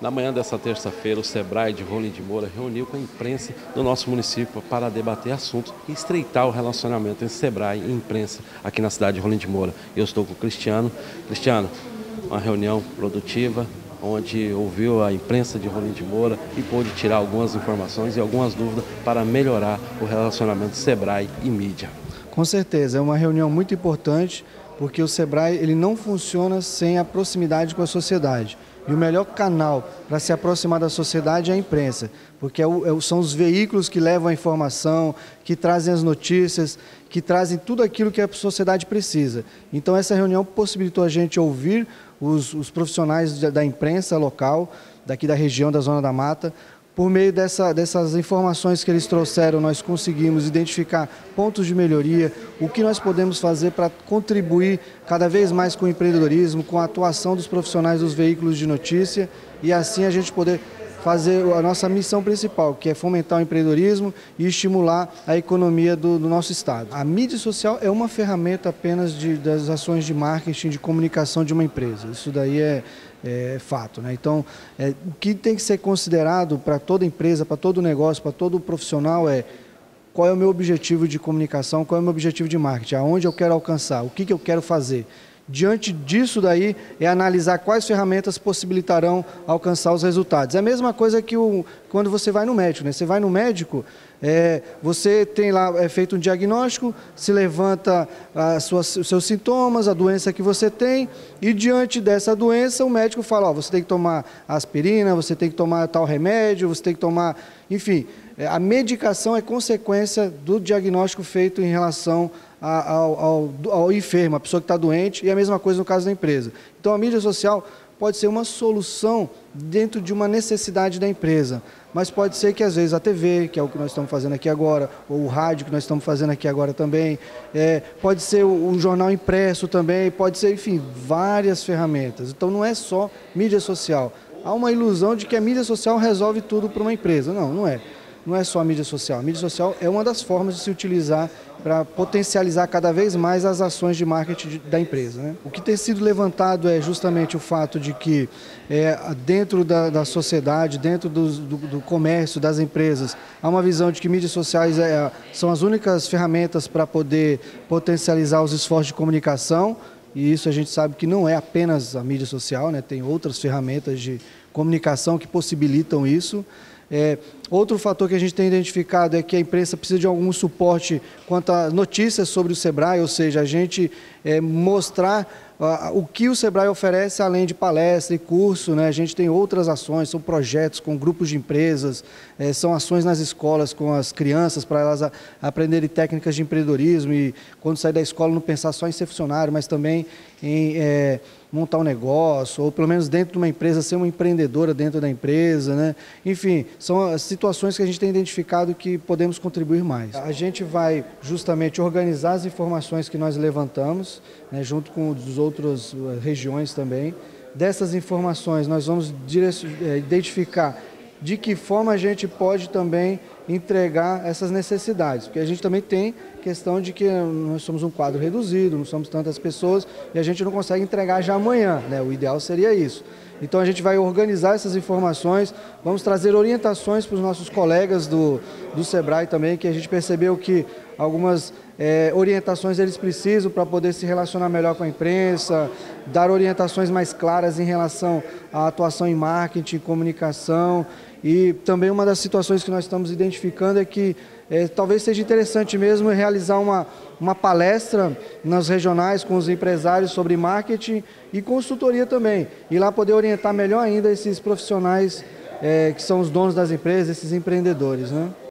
Na manhã dessa terça-feira, o Sebrae de Rolim de Moura reuniu com a imprensa do nosso município para debater assuntos e estreitar o relacionamento entre Sebrae e imprensa aqui na cidade de Rolim de Moura. Eu estou com o Cristiano. Cristiano, uma reunião produtiva, onde ouviu a imprensa de Rolim de Moura e pôde tirar algumas informações e algumas dúvidas para melhorar o relacionamento Sebrae e mídia. Com certeza, é uma reunião muito importante, porque o Sebrae ele não funciona sem a proximidade com a sociedade. E o melhor canal para se aproximar da sociedade é a imprensa, porque são os veículos que levam a informação, que trazem as notícias, que trazem tudo aquilo que a sociedade precisa. Então essa reunião possibilitou a gente ouvir os profissionais da imprensa local, daqui da região da Zona da Mata. Por meio dessas informações que eles trouxeram, nós conseguimos identificar pontos de melhoria, o que nós podemos fazer para contribuir cada vez mais com o empreendedorismo, com a atuação dos profissionais dos veículos de notícia e assim a gente poder fazer a nossa missão principal, que é fomentar o empreendedorismo e estimular a economia do nosso estado. A mídia social é uma ferramenta apenas das ações de marketing, de comunicação de uma empresa. Isso daí é fato, né? Então, o que tem que ser considerado para toda empresa, para todo negócio, para todo profissional é qual é o meu objetivo de comunicação, qual é o meu objetivo de marketing, aonde eu quero alcançar, o que eu quero fazer. Diante disso daí é analisar quais ferramentas possibilitarão alcançar os resultados. É a mesma coisa que quando você vai no médico, né? Você vai no médico, você tem lá feito um diagnóstico, se levanta os seus sintomas, a doença que você tem e diante dessa doença o médico fala, você tem que tomar aspirina, você tem que tomar tal remédio, você tem que tomar, enfim, a medicação é consequência do diagnóstico feito em relação ao enfermo, a pessoa que está doente, e a mesma coisa no caso da empresa. Então a mídia social pode ser uma solução dentro de uma necessidade da empresa, mas pode ser que às vezes a TV, que é o que nós estamos fazendo aqui agora, ou o rádio que nós estamos fazendo aqui agora também, pode ser um jornal impresso também, pode ser, enfim, várias ferramentas. Então não é só mídia social. Há uma ilusão de que a mídia social resolve tudo para uma empresa. Não, não é. Não é só a mídia social. A mídia social é uma das formas de se utilizar para potencializar cada vez mais as ações de marketing da empresa, né? O que tem sido levantado é justamente o fato de que dentro da sociedade, dentro do comércio, das empresas, há uma visão de que mídias sociais são as únicas ferramentas para poder potencializar os esforços de comunicação, e isso a gente sabe que não é apenas a mídia social, né? Tem outras ferramentas de comunicação que possibilitam isso. Outro fator que a gente tem identificado é que a imprensa precisa de algum suporte quanto a notícias sobre o Sebrae, ou seja, a gente mostrar o que o Sebrae oferece além de palestra e curso, né? A gente tem outras ações, são projetos com grupos de empresas, são ações nas escolas com as crianças para elas aprenderem técnicas de empreendedorismo e quando sair da escola não pensar só em ser funcionário, mas também em montar um negócio, ou pelo menos dentro de uma empresa, ser uma empreendedora dentro da empresa, né? Enfim, são as situações que a gente tem identificado que podemos contribuir mais. A gente vai justamente organizar as informações que nós levantamos, né, junto com as outras regiões também. Dessas informações nós vamos identificar de que forma a gente pode também entregar essas necessidades, porque a gente também tem questão de que nós somos um quadro reduzido, não somos tantas pessoas e a gente não consegue entregar já amanhã, né? O ideal seria isso. Então a gente vai organizar essas informações, vamos trazer orientações para os nossos colegas do Sebrae também, que a gente percebeu que algumas orientações eles precisam para poder se relacionar melhor com a imprensa, dar orientações mais claras em relação à atuação em marketing, comunicação. E também uma das situações que nós estamos identificando é que talvez seja interessante mesmo realizar uma palestra nas regionais com os empresários sobre marketing e consultoria também. E lá poder orientar melhor ainda esses profissionais que são os donos das empresas, esses empreendedores, né?